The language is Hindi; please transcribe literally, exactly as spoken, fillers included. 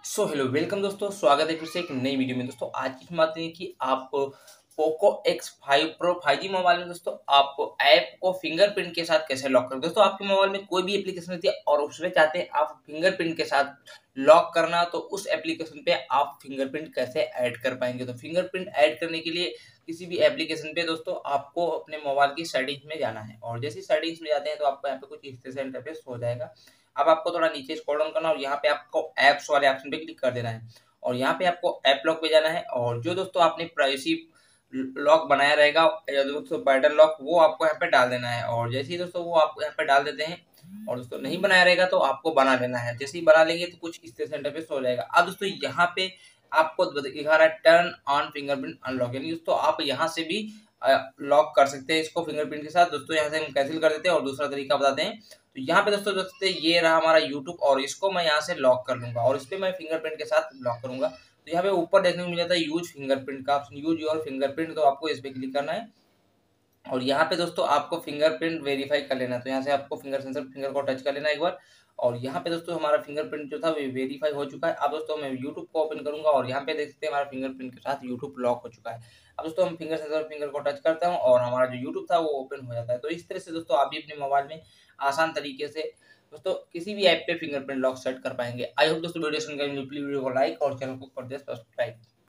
सो हेलो वेलकम दोस्तों, स्वागत है फिर से एक नई वीडियो में। दोस्तों आज की बात है कि आप Poco X five pro five G mobile में दोस्तों आप ऐप को फिंगरप्रिंट के साथ कैसे लॉक करें। दोस्तों आपके मोबाइल में कोई भी एप्लीकेशन रहती है और उसमें चाहते हैं आप फिंगरप्रिंट के साथ लॉक करना, तो उस एप्लीकेशन पे आप फिंगरप्रिंट कैसे ऐड कर पाएंगे। तो फिंगरप्रिंट ऐड करने के लिए किसी भी एप्लीकेशन पे दोस्तों आपको अपने मोबाइल की सेटिंग्स में जाना है, और जैसे सेटिंग्स में जाते हैं तो आपको यहाँ पे कुछ इस तरह से इंटरफेस हो जाएगा। अब आपको थोड़ा नीचे स्क्रॉल डाउन करना और यहाँ पे आपको ऐप्स वाले ऑप्शन पे क्लिक कर देना है, और यहाँ पे आपको ऐप लॉक पे जाना है। और जो दोस्तों आपने प्राइवेसी लॉक बनाया रहेगा या दोस्तों पैटर्न लॉक, वो आपको यहाँ पे डाल देना है। और जैसे ही दोस्तों वो आप यहाँ पे डाल देते हैं और दोस्तों नहीं बनाया रहेगा तो आपको बना लेना है। जैसे ही बना लेंगे तो कुछ इस तरह से इंटरफेस हो जाएगा। अब दोस्तों यहाँ पे आपको दिखा रहा है टर्न ऑन फिंगरप्रिंट अनलॉक, यानी दोस्तों आप यहाँ से भी लॉक कर सकते हैं इसको फिंगरप्रिंट के साथ। दोस्तों यहाँ से हम कैंसिल कर देते हैं और दूसरा तरीका बताते हैं। तो यहाँ पे दोस्तों दोस्तों ये रहा हमारा यूट्यूब, और इसको मैं यहाँ से लॉक कर लूंगा और इस पर मैं फिंगरप्रिंट के साथ लॉक करूंगा। तो यहाँ पे ऊपर देखने को मिल जाता है यूज फिंगरप्रिंट का ऑप्शन, यूज योर फिंगरप्रिंट, तो आपको इस पे क्लिक करना है। और यहाँ पे दोस्तों आपको फिंगरप्रिंट वेरीफाई कर लेना है, तो यहाँ से आपको फिंगर सेंसर फिंगर को टच कर लेना है एक बार। और यहाँ पे दोस्तों हमारा फिंगरप्रिंट जो था वो वेरीफाई हो चुका है। अब दोस्तों मैं यूट्यूब को ओपन करूंगा और यहाँ पे देख सकते हैं हमारा फिंगरप्रिंट के साथ यूट्यूब लॉक हो चुका है। अब दोस्तों हम फिंगर सेंसर फिंगर को टच करता हूँ और हमारा जो यूट्यूब था वो ओपन हो जाता है। तो इस तरह से दोस्तों आप भी अपने मोबाइल में आसान तरीके से दोस्तों किसी भी ऐप पे फिंगरप्रिंट लॉक सेट कर पाएंगे। आई होप दोस्तों वीडियो सुनकर वीडियो को लाइक और चैनल को कर दे सब्सक्राइब।